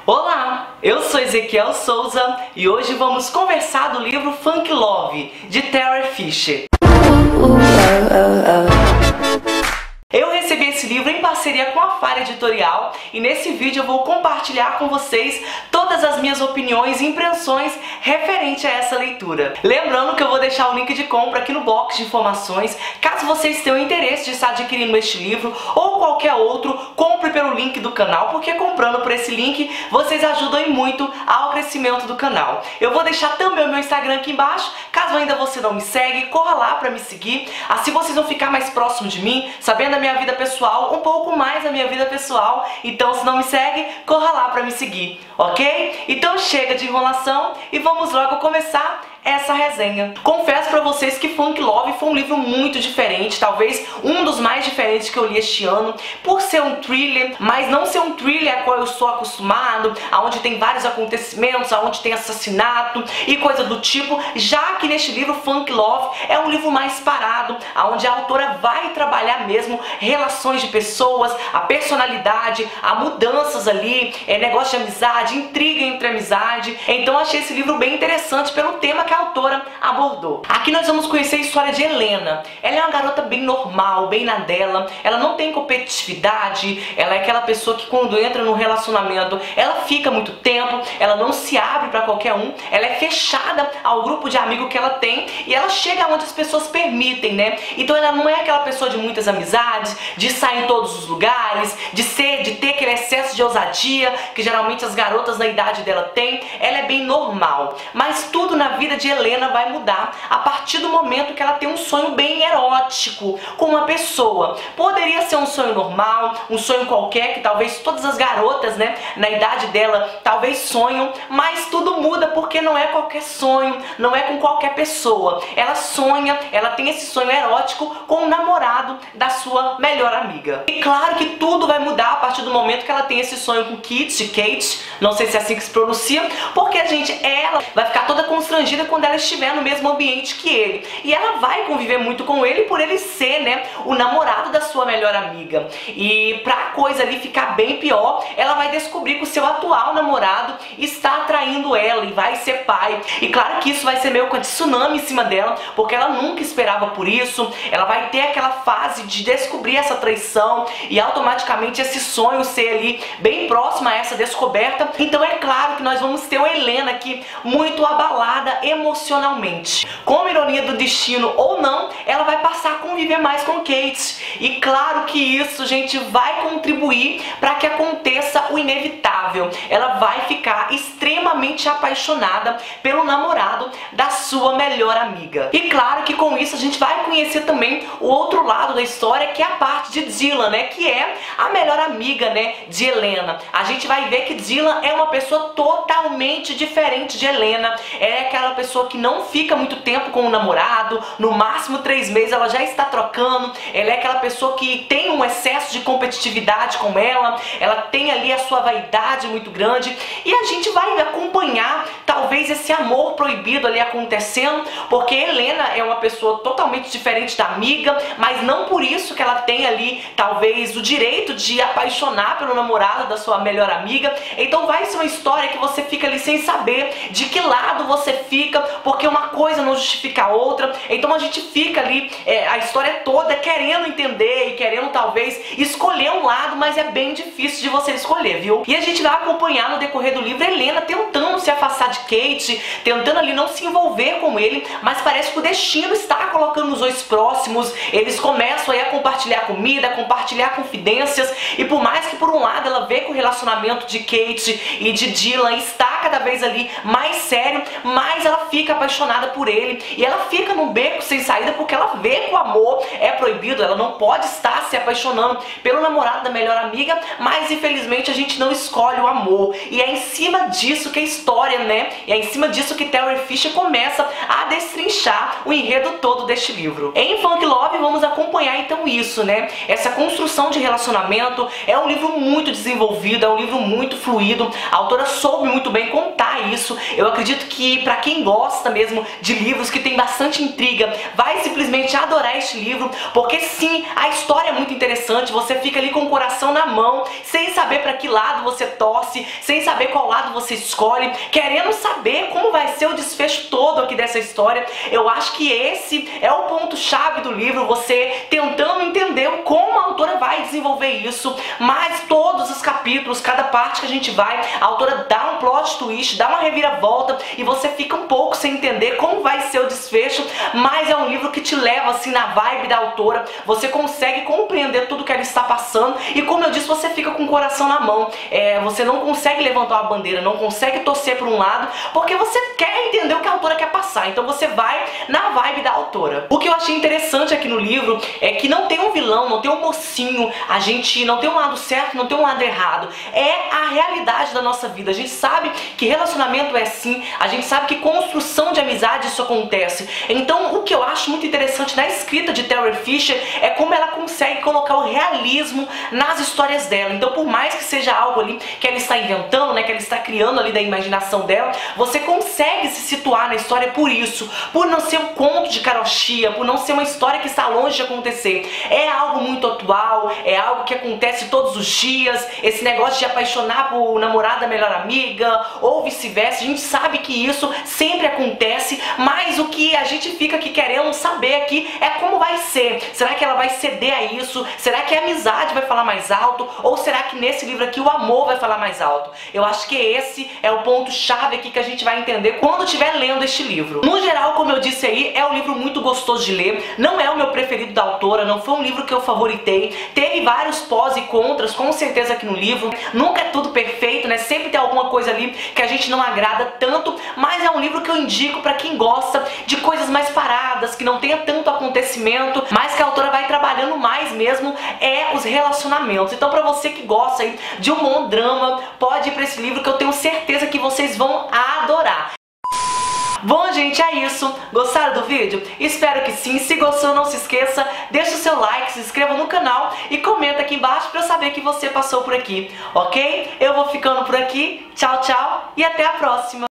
Olá, eu sou Ezequiel Souza e hoje vamos conversar do livro Funk Love, de Terry Fisher. Eu recebi esse livro em parceria com a Falha Editorial e nesse vídeo eu vou compartilhar com vocês todas as minhas opiniões e impressões referente a essa leitura. Lembrando que eu vou deixar o link de compra aqui no box de informações. Caso vocês tenham interesse de estar adquirindo este livro ou qualquer outro, compre pelo link do canal, porque comprando por esse link vocês ajudam muito ao crescimento do canal. Eu vou deixar também o meu Instagram aqui embaixo. Caso ainda você não me segue, corra lá para me seguir. Assim vocês vão ficar mais próximos de mim, sabendo da minha vida pessoal, um pouco mais da minha vida pessoal. Então, se não me segue, corra lá para me seguir, ok? Então chega de enrolação e vamos logo começar essa resenha. Confesso pra vocês que Funk Love foi um livro muito diferente, talvez um dos mais diferentes que eu li este ano, por ser um thriller, mas não ser um thriller a qual eu sou acostumado, aonde tem vários acontecimentos, aonde tem assassinato e coisa do tipo, já que neste livro Funk Love é um livro mais parado, aonde a autora vai trabalhar mesmo relações de pessoas, a personalidade, há mudanças ali, negócio de amizade, intriga entre amizade. Então achei esse livro bem interessante pelo tema que a autora abordou. Aqui nós vamos conhecer a história de Helena. Ela é uma garota bem normal, bem na dela, ela não tem competitividade, ela é aquela pessoa que quando entra no relacionamento, ela fica muito tempo, ela não se abre pra qualquer um, ela é fechada ao grupo de amigos que ela tem e ela chega onde as pessoas permitem, né? Então ela não é aquela pessoa de muitas amizades, de sair em todos os lugares, de ter aquele excesso de ousadia que geralmente as garotas na idade dela têm. Ela é bem normal, mas tudo na vida de Helena vai mudar a partir do momento que ela tem um sonho bem erótico com uma pessoa. Poderia ser um sonho normal, um sonho qualquer, que talvez todas as garotas, né, na idade dela, talvez sonham, mas tudo muda porque não é qualquer sonho, não é com qualquer pessoa. Ela sonha, ela tem esse sonho erótico com o namorado da sua melhor amiga. E claro que tudo vai mudar a partir do momento que ela tem esse sonho com Kate, não sei se é assim que se pronuncia, porque ela vai ficar toda constrangida quando ela estiver no mesmo ambiente que ele. E ela vai conviver muito com ele por ele ser, né, o namorado da sua melhor amiga. E pra coisa ali ficar bem pior, ela vai descobrir que o seu atual namorado está atraindo ela e vai ser pai. E claro que isso vai ser meio que um tsunami em cima dela, porque ela nunca esperava por isso. Ela vai ter aquela fase de descobrir essa traição e automaticamente esse sonho ser ali bem próximo a essa descoberta. Então é claro que nós vamos ter uma Helena aqui muito abalada emocionalmente. Com ironia do destino ou não, ela vai passar a conviver mais com Kate. E claro que isso, gente, vai contribuir para que aconteça o inevitável. Ela vai ficar extremamente apaixonada pelo namorado da sua melhor amiga. E claro que com isso a gente vai conhecer também o outro lado da história, que é a parte de Dylan, né, que é a melhor amiga, né, de Helena. A gente vai ver que Dylan é uma pessoa totalmente diferente de Helena. É aquela pessoa que não fica muito tempo com o namorado, no máximo 3 meses ela já está trocando. Ela é aquela pessoa que tem um excesso de competitividade com ela tem ali a sua vaidade muito grande e a gente vai acompanhar talvez esse amor proibido ali acontecendo, porque Helena é uma pessoa totalmente diferente da amiga, mas não por isso que ela tem ali talvez o direito de apaixonar pelo namorado da sua melhor amiga. Então vai ser uma história que você fica ali sem saber de que lado você fica, porque uma coisa não justifica a outra. Então a gente fica ali a história toda querendo entender e querendo talvez escolher um lado, mas é bem difícil de você escolher, viu? E a gente vai acompanhar no decorrer do livro Helena tentando se afastar de Kate, tentando ali não se envolver com ele, mas parece que o destino está colocando os dois próximos. Eles começam aí a compartilhar comida, a compartilhar confidências, e por mais que por um lado ela vê que o relacionamento de Kate e de Dylan está cada vez ali mais sério, mas ela fica apaixonada por ele e ela fica num beco sem saída porque ela vê que o amor é proibido, ela não pode estar se apaixonando pelo namorado da melhor amiga, mas infelizmente a gente não escolhe o amor. E é em cima disso que a história, né? E é em cima disso que Terry Fisher começa a destrinchar o enredo todo deste livro. Em Funk Love vamos acompanhar então isso, né? Essa construção de relacionamento. É um livro muito desenvolvido, é um livro muito fluido. A autora soube muito bem contar isso. Eu acredito que pra quem gosta mesmo de livros que tem bastante intriga, vai simplesmente adorar este livro, porque sim, a história é muito interessante, você fica ali com o coração na mão, sem saber pra que lado você torce, sem saber qual lado você escolhe, querendo saber como vai ser o desfecho todo aqui dessa história. Eu acho que esse é o ponto-chave do livro, você tentando entender como a autora vai desenvolver isso, mas todos os capítulos, cada parte que a gente vai, a autora dá um plot twist, dá uma reviravolta e você fica um pouco sem entender como vai ser o desfecho, mas é um livro que te leva assim na vibe da autora, você consegue compreender tudo que ela está passando e, como eu disse, você fica com o coração na mão, você não consegue levantar uma bandeira, não consegue torcer para um lado, porque você quer entender o que a autora quer passar, então você vai na vibe da autora. O que eu achei interessante aqui no livro é que não tem um vilão, não tem um mocinho, a gente não tem um lado certo, não tem um lado errado, é a realidade da nossa vida. A gente sabe que relacionamento é assim, a gente sabe que construção de amizade isso acontece. Então o que eu acho muito interessante na escrita de Terry Fisher é como ela consegue colocar o realismo nas histórias dela. Então, por mais que seja algo ali que ela está inventando, né, que ela está criando ali da imaginação dela, você consegue se situar na história por isso, por não ser um conto de carochinha, por não ser uma história que está longe de acontecer. É algo muito atual, é algo que acontece todos os dias, esse negócio de apaixonar por namorada da melhor amiga, ou vice-versa, a gente sabe que isso sempre acontece, mas o que a gente fica aqui querendo saber aqui é como vai ser. Será que ela vai ceder a isso? Será que a amizade vai falar mais alto? Ou será que nesse livro aqui o amor vai falar mais alto? Eu acho que esse é o ponto-chave aqui que a gente vai entender quando estiver lendo este livro. No geral, como eu disse aí, é um livro muito gostoso de ler, não é o meu preferido da autora, não foi um livro que eu favoritei, teve vários pós e contras, com certeza aqui no livro, nunca é tudo perfeito, né? Sempre tem alguma coisa ali que a gente não agrada tanto, mas é um livro que eu indico pra quem gosta de coisas mais paradas, que não tenha tanto acontecimento, mas que a autora vai trabalhando mais mesmo os relacionamentos. Então, pra você que gosta aí de um bom drama, pode ir pra esse livro que eu tenho certeza que vocês vão adorar. Bom, gente, é isso. Gostaram do vídeo? Espero que sim. Se gostou, não se esqueça, deixa o seu like, se inscreva no canal e comenta aqui embaixo pra eu saber que você passou por aqui, ok? Eu vou ficando por aqui. Tchau, tchau e até a próxima.